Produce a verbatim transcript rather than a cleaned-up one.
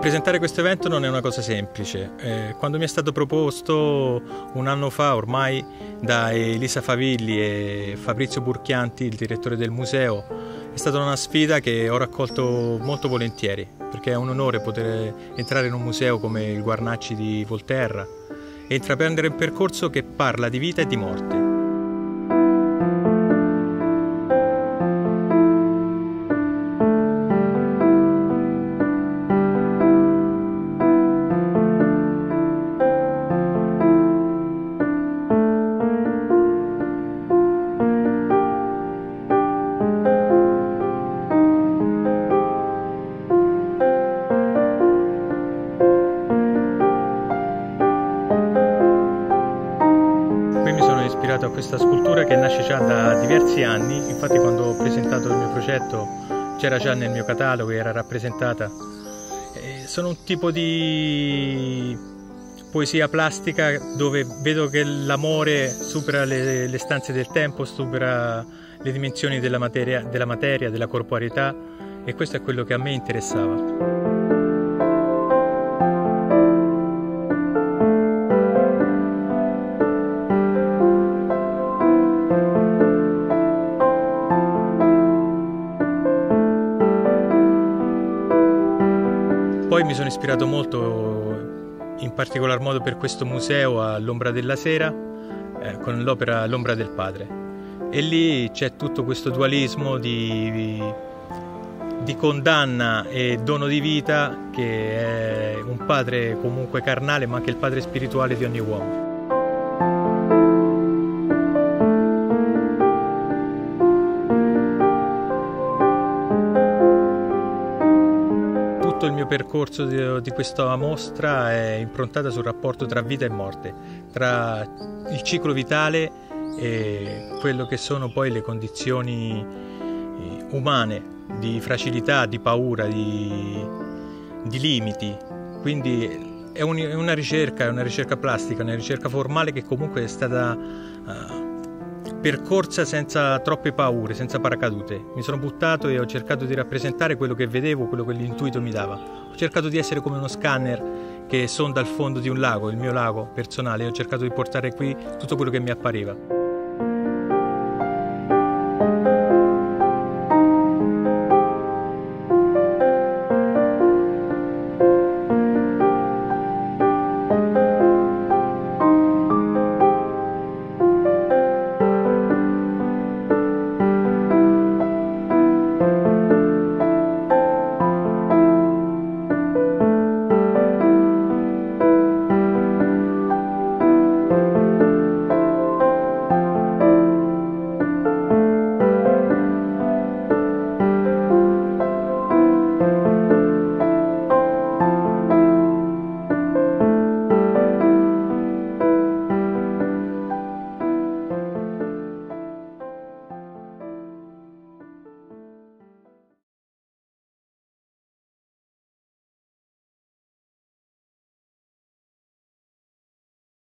Presentare questo evento non è una cosa semplice. Eh, quando mi è stato proposto un anno fa ormai da Elisa Favilli e Fabrizio Burchianti, il direttore del museo, è stata una sfida che ho raccolto molto volentieri, perché è un onore poter entrare in un museo come il Guarnacci di Volterra e intraprendere un percorso che parla di vita e di morte. A questa scultura che nasce già da diversi anni. Infatti quando ho presentato il mio progetto c'era già nel mio catalogo, era rappresentata. E sono un tipo di poesia plastica dove vedo che l'amore supera le, le stanze del tempo, supera le dimensioni della materia, della materia, della corporeità, e questo è quello che a me interessava. Poi mi sono ispirato molto, in particolar modo per questo museo, all'Ombra della Sera, eh, con l'opera L'Ombra del Padre. E lì c'è tutto questo dualismo di, di condanna e dono di vita, che è un padre comunque carnale, ma anche il padre spirituale di ogni uomo. Il mio percorso di, di questa mostra è improntato sul rapporto tra vita e morte, tra il ciclo vitale e quello che sono poi le condizioni umane di fragilità, di paura, di, di limiti. Quindi è, un, è una ricerca, è una ricerca plastica, una ricerca formale che comunque è stata uh, percorsa senza troppe paure, senza paracadute. Mi sono buttato e ho cercato di rappresentare quello che vedevo, quello che l'intuito mi dava. Ho cercato di essere come uno scanner che sonda il fondo di un lago, il mio lago personale, e ho cercato di portare qui tutto quello che mi appariva.